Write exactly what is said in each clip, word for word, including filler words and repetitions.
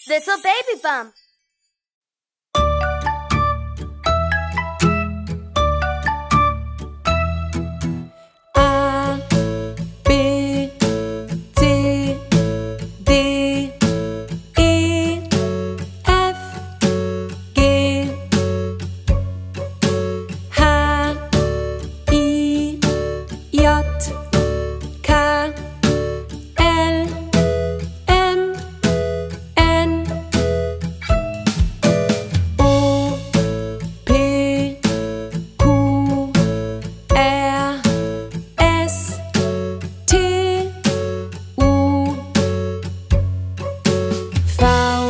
Little baby bump. A, B, C, D, E, F, G, H, I, J, K, L, M, N, O, P, Q, R, S, T, U, V,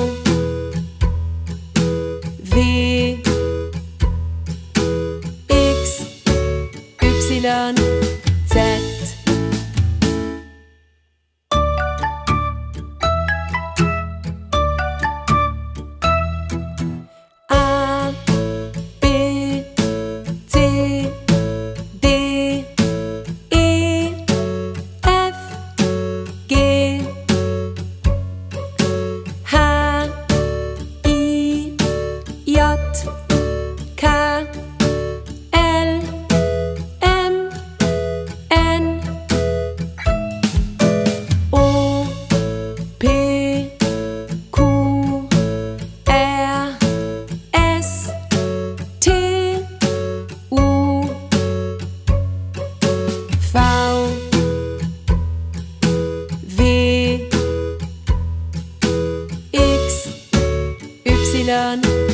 W, X, Y, Z. A, B, C, D, E, F, G, H, I, J, K, L, M, N, O, P, Q, R, S, T, U, V, W, X, Y,